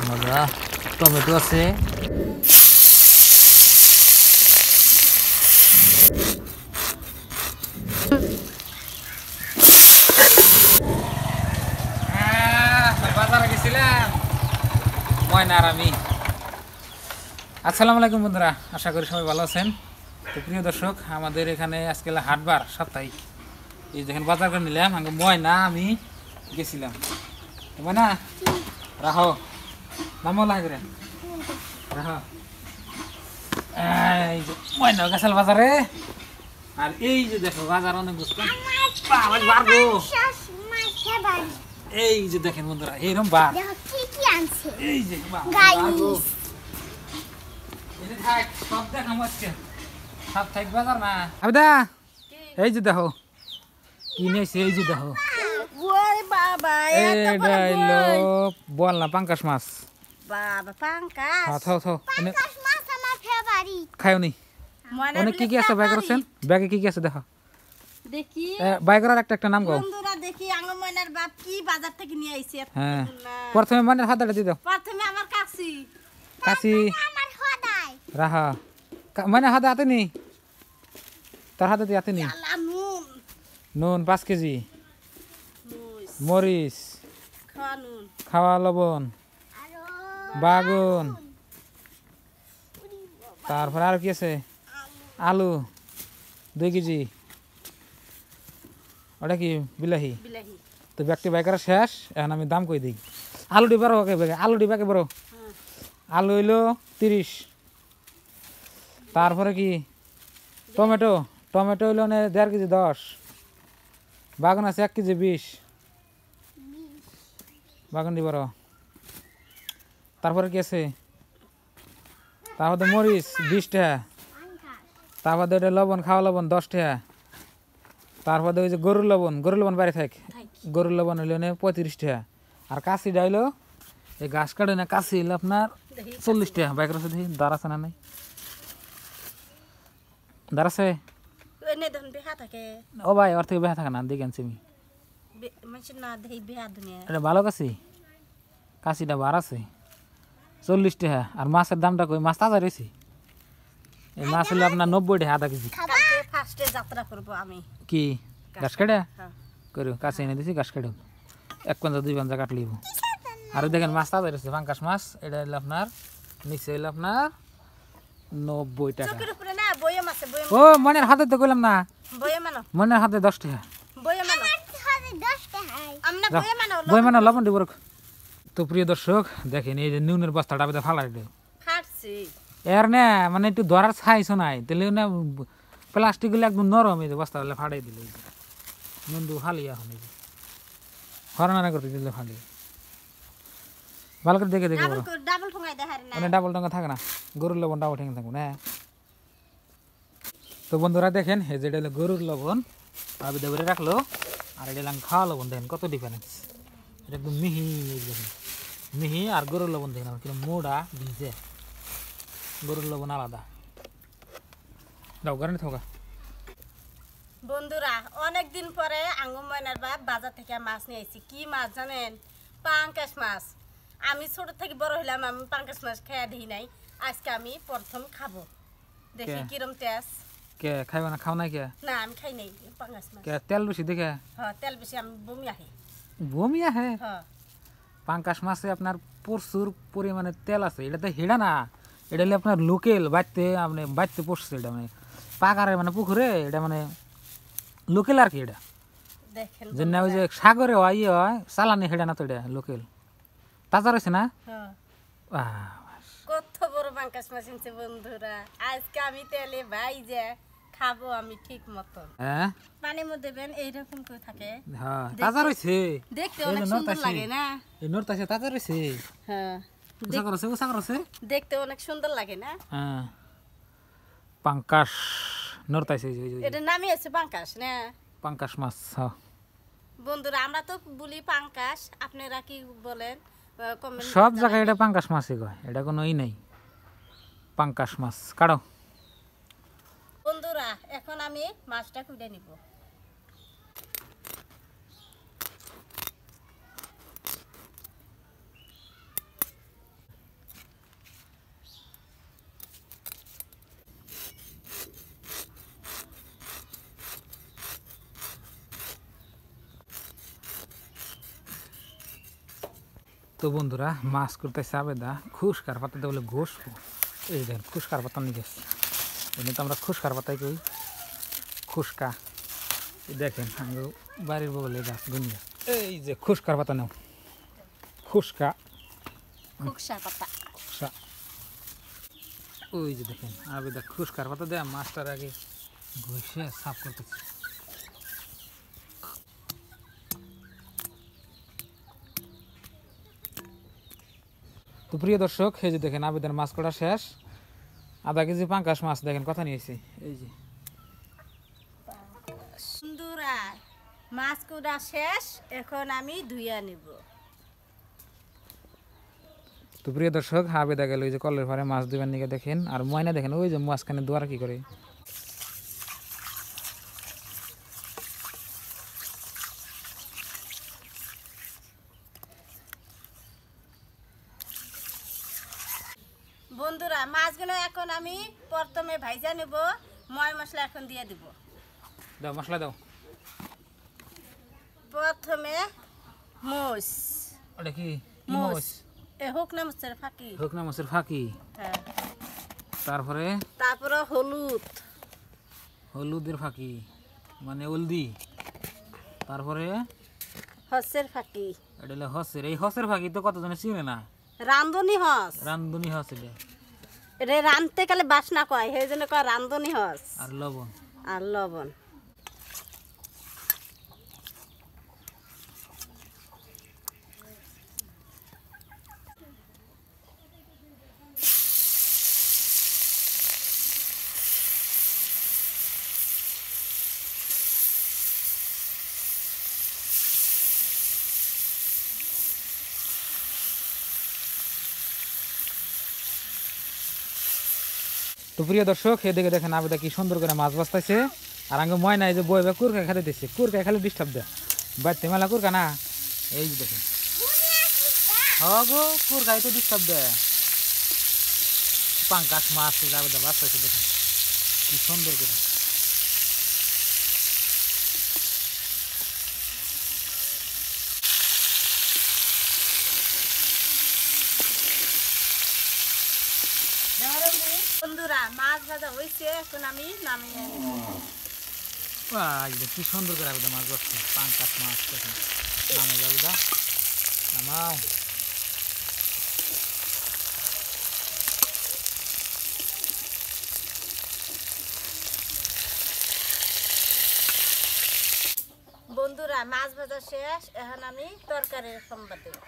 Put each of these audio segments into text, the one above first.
মজা টমেটো আছে বাজারে গেছিলাম ময়না আর আমি। আসসালামু আলাইকুম বন্ধুরা, আশা করি সবাই ভালো আছেন। তো প্রিয় দর্শক, আমাদের এখানে আজকে হাটবার সাপ্তাহিক, এই দেখেন বাজার করে নিলাম। আগে ময়না আমি গেছিলাম। ময়না রাহো নামো লাগে রাহো। এই যে ময়না গেছিল বাজারে, আর এই যে দেখো বাজার অনেক বুঝতাম এই যে দেখেন বন্ধুরা এইরকম বার এই যে সব দেখাম আজকে সাপ্তাহিক বাজার না আবিদা। এই যে দেখো কি নিয়েছে, এই যে দেখো বল না পাঙ্কাশ মাছ। খায়নি অনেক কি কি আছে ব্যাগ আছেন, ব্যাগে কি কি আছে দেখো দেখি বাইকের একটা নাম গাও। বন্ধুরা দেখি আঙ্গ ময়নার বাপ কি বাজার থেকে নিয়ে আইছে। হ্যাঁ প্রথমে ময়নার হাতটা দিয়ে দাও। প্রথমে আমার কাছি কাছি আমার হদাই রাহা ময়নার হাতে হাতে নি, তার হাতে দিয়ে হাতে নি। নুন নুন 5 কেজি, মরিচ খাওয়া লবণ, বাগুন, তারপরে আর কি আছে আলু 2 কেজি, ওটা কি বিলাহি। তো ব্যাগটি বাই করা শেষ, এখন আমি দাম কই দিই। আলু ডিবা আলু ডিবাকে বড় আলু হইলো 30। তারপরে কি টমেটো, টমেটো হইলো 1.5 কেজি 10, বাগুন আছে 1 কেজি 20, বাগুন দি বড়। তারপরে কি আছে, তারপরে মরিচ 20 টাকা, তারপরে এটা লবণ খাওয়া লবণ 10 টাকা, তারপরে ওই যে গরুর লবণ বাইরে থাক, গরুর লবণ হইলো 35 টাকা। আর কাশিটা হইলো এই গাছ কাটে না কাশি হইলো আপনার 40 টাকা। বাইকের আছে দেখি দাঁড় আছে না নাই, দাঁড় আছে ও ভাই, ওর থেকে বেহা থাকে না দেখে আনছি আমি। এটা ভালো কাশি, কাশিটা বার আছে 40 টাকা। আর মাছের দামটা কই, মাছ তাজা রয়েছে। এই মাছ হলে আপনার 90 টাকা আধা কেজি। কি গাছ কাটা করো, কাছে এনে দিছি গাছ কাটো 1 পাঞ্জা 2 পাঞ্জা কাটলিব। আর দেখেন মাছ তাজা রয়েছে পাঙ্কাশ মাছ। এটা হলো আপনার নিচে হইলো আপনার 90 টাকা। ও মনের হাতে তো কইলাম না, মনের হাতে 10 টাকা। বই মানে লবণ দিব। তো প্রিয় দর্শক দেখেন এই যে নুনের বস্তাটা আমি ফালাই দেব এর না, মানে একটু ধরার ছাইছো নাই তাহলে না প্লাস্টিক গুলো একদম নরম, এই যে বস্তা গুলো ফাটাই দিলে নুনটু ফালি এখন এই যে হরনানা করতে দিলে ফালি ভালো করে দেখে দেখে মানে ডাবল টঙ্কা থাকে না, গরুর লবণ ডাবল ঠেঙে থাকুন। হ্যাঁ তো বন্ধুরা দেখেন এই যে এটা হলো গরুর লবণ আবি দেবরে রাখলো, আর এটা হলো খাওয়া লবণ। দেখেন কত ডিফারেন্স, এটা একদম মিহি, দেখেন মিহি। আর গরুর লবণ দেখেন আমার কিরকম মোড়া ভিজে, গরুর লবণ আলাদা। দাও গাড়ি থাকা বন্ধুরা অনেকদিন পরে আঙ্গু ময়নার বাপ বাজার থেকে মাছ নিয়ে আইছি। কি মাছ জানেন? পাঙ্কাশ মাছ। আমি ছোট থেকে বড় হইলাম, আমি পাঙ্কাশ মাছ খেয়ে দিই নাই, আজকে আমি প্রথম খাবো। দেখি কিরম টেস্ট। কে খাইবা না, খাও নাই কে? না আমি খাই নাই পাঙ্কাশ মাছ। কে তেল বেশি দেখে? হ্যাঁ তেল বেশি, আমি বমি আহে। বমি আহে? হ্যাঁ পাঙ্কাশ মাছে আপনার প্রচুর পরিমাণে তেল আছে। এটা তো হেডা না, এটা হলে আপনার লোকেল বাড়তে, আপনি বাড়তে পড়ছে। এটা মানে পাকারে মানে পুকুরে, এটা মানে লোকেল আর কি। এটা দেখেন যে না ওই যে সাগরে হয় হয় চালানি, হেডা না তো, এটা লোকেল তাজা রয়েছে না। কত বড় পাঙ্কাশ মাছ এনেছে বন্ধুরা, আজকে আমি তেলে ভাইজা খাবো আমি ঠিক মতো। হ্যাঁ পানির মধ্যে দেবেন এইরকম করে থাকে। হ্যাঁ তাজা রয়েছে, দেখতে অনেক সুন্দর লাগে না? এই নরতাছে তাজা রয়েছে। হ্যাঁ উষা করছে দেখতে অনেক সুন্দর লাগে না? হ্যাঁ পাঙ্কাশ নরতাছে, এটা নামই আছে পাঙ্কাশ না? পাঙ্কাশ মাছ। বন্ধুরা আমরা তো বলি পাঙ্কাশ, আপনারা কি বলেন সব জায়গায় এটা পাঙ্কাশ মাছই কয়, এটা কোনো ই নাই। পাঙ্কাশ মাছ কাটো বন্ধুরা। এখন আমি মাছটা কুটে নিব। তো বন্ধুরা মাছ করতেছে আবেদা খুশকার পাতাতে বলে ঘষব। এই দেখেন খুশকার পাতা নিয়ে গেছে, এমনি তো আমরা খুশকার পাতাই কই খুশকা। দেখেন আমরা বাড়ির বগলে গাছ দুনিয়া। এই যে খুশকার পাতা নাও, খুশকা পাতা খুশা। ওই যে দেখেন আবেদা খুশকার পাতা দেয়া মাছটার আগে ঘষে সাফ করতেছে। তো প্রিয় দর্শক, এই যে দেখেন আবেদার মাছ কটা শেষ। আধা কেজি পাঙ্কাশ মাছ দেখেন কথা নিয়েছি। এই যে সুন্দরা মাছ কুড়া শেষ, এখন আমি ধুইয়া নিব। তো প্রিয় দর্শক, আবেদা গেল ওই যে কলের পারে মাছ দিবেন নিকে দেখেন। আর ময়না দেখেন ওই যে মাঝখানে দোয়ার কি করে। বন্ধুরা মাছগুলো এখন আমি প্রথমে ভাইজা নেব, ময় মশলা এখন দিয়ে দিব। দাও মশলা দাও। প্রথমে মোষ, ওটা কি মোষ এ হোক না মোষের ফাঁকি, শুকনা মাছের ফাঁকি। হ্যাঁ। তারপরে তারপরে হলুদ, হলুদের ফাঁকি মানে হলদি। তারপরে হসের ফাঁকি, এটা হলো হসের। এই হসের ফাঁকি তো কতজনে চিনে না। রান্ধনি হস, রান্ধুনি হস এটা। এটা রাঁধতে গেলে বাসনা কয়, সেই জন্য কয় রান্ধনি হস। আর লবণ। আর লবণ। তো প্রিয় দর্শক, এদিকে দেখেন আবেদা কি সুন্দর করে মাছ বাঁচতেছে। আর আগে ময়না এই যে বই কুরকা খেতে দিচ্ছে, কুরকা খালি ডিস্টার্ব দেয় বাড়তে মেলা কুরকা না। এই যে দেখেন হগো কুরকাই তো ডিস্টার্ব দেয়। পাঙ্কাশ মাছ আবেদা বাঁচতেছে দেখেন কি সুন্দর করে। বন্ধুরা মাছ ভাজা হয়েছে, এখন আমি নামিয়ে নেব। কি সুন্দর করে আবেদা মাছ বাঁচছে, পাঙ্কাশ মাছ দেখেন। নামে আবেদা নামাও। বন্ধুরা মাছ ভাজা শেষ, এখন আমি তরকারির সম্বাদ দেব।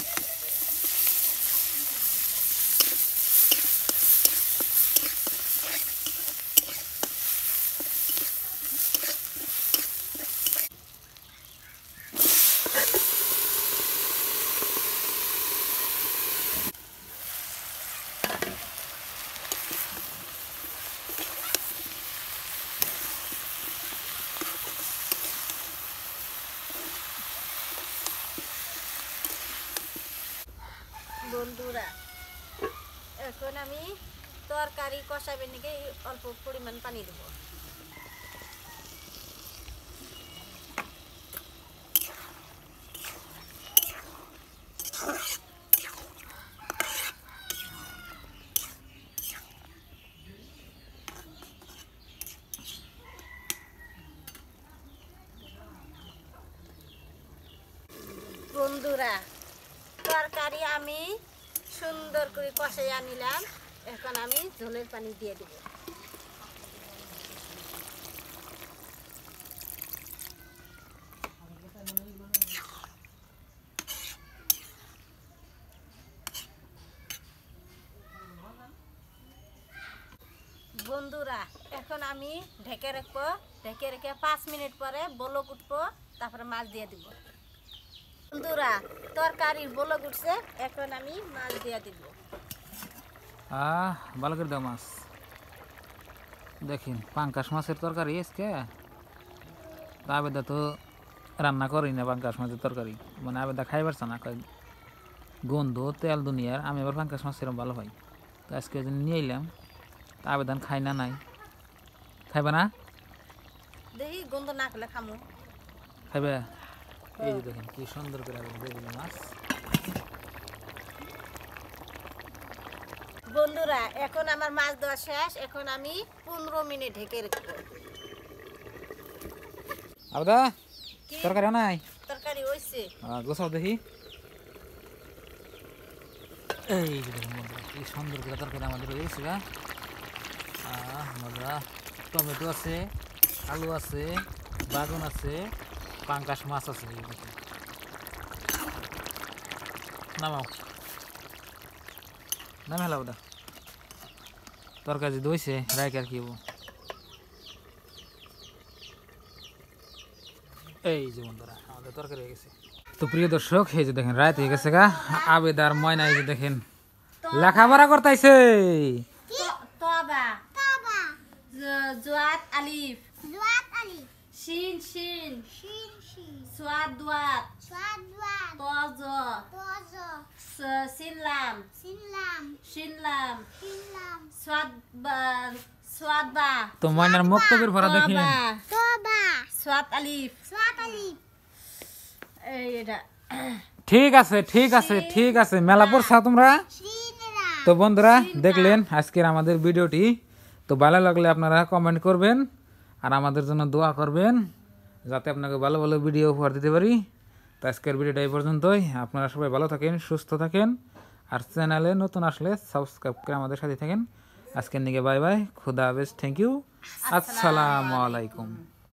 বন্ধুরা এখন আমি তরকারি কষাবের নিকে অল্প পরিমাণ পানি দেব। বন্ধুরা তরকারি আমি সুন্দর করে কষাইয়া নিলাম, এখন আমি ঝোলের পানি দিয়ে দেব। বন্ধুরা এখন আমি ঢেকে রাখবো, ঢেকে রেখে 5 মিনিট পরে বলক উঠবো, তারপরে মাছ দিয়ে দিব। বন্ধুরা তরকারির বলক উঠছে, এখন আমি মাছ দিয়ে দিব। ভালো করে দাও মাছ। দেখেন পাঙ্কাশ মাছের তরকারি আজকে আবেদা তো রান্না করি না পাঙ্কাশ মাছের তরকারি, মানে আবেদা খাই পারছে না, কয় গন্ধ তেল দুনিয়ার। আমি আবার পাঙ্কাশ মাছ এরকম ভালো পাই, তো আজকে ওই জন্য নিয়ে এলাম। তা আবেদন খাই না নাই, খাইবে না? দেখি গন্ধ না খেলে খামু। খাইবে? এই যে দেখেন কি সুন্দর করে আবেদন দিয়ে দিল মাছ। বন্ধুরা এখন আমার মাছ দেওয়া শেষ, এখন আমি 15 মিনিট ঢেকে রাখবো। আবদা তরকারি নাই? তরকারি হইছে। গোসাও দেখি। এই যে দেখুন বন্ধুরা, কি সুন্দর করে তরকারি আমাদের হয়েছে গা। মজা। টমেটো আছে, আলু আছে, বাগুন আছে, পাঙ্কাশ মাছ আছে। নামাও নামে হেলাও দা তরকারি দইছে রাইক আর কি হবো। এই যে বন্ধুরা আমাদের তরকারি হয়ে গেছে। তো প্রিয় দর্শক এই যে দেখেন রাত হয়ে গেছে গা। আবেদার ময়না এই যে দেখেন লেখাপড়া করতেছে। তবা তবা জুয়াত আলিফ জুয়াত আলিফ শিন শিন শিন শিন সুয়াদ দুয়াত সুয়াদ দুয়াত তজ তজ সিনলাম সিনলাম শিনলাম শিনলাম সুয়াদ সুয়াদ বা। তো ময়নার বক্তব্যের ভরা দেখেন তবা সুয়াদ আলিফ সুয়াদ আলিফ এইটা। ঠিক আছে ঠিক আছে ঠিক আছে মেলা পড়ছা তোমরা। তো বন্ধুরা দেখলেন আজকের আমাদের ভিডিওটি। তো ভালো লাগলে আপনারা কমেন্ট করবেন আর আমাদের জন্য দোয়া করবেন যাতে আপনাকে ভালো ভালো ভিডিও উপহার দিতে পারি। তো আজকের ভিডিওটা এই পর্যন্তই। আপনারা সবাই ভালো থাকেন, সুস্থ থাকেন, আর চ্যানেলে নতুন আসলে সাবস্ক্রাইব করে আমাদের সাথে থাকেন। আজকের দিকে বাই বাই, খুদা হাফেজ, থ্যাংক ইউ, আসসালামু আলাইকুম।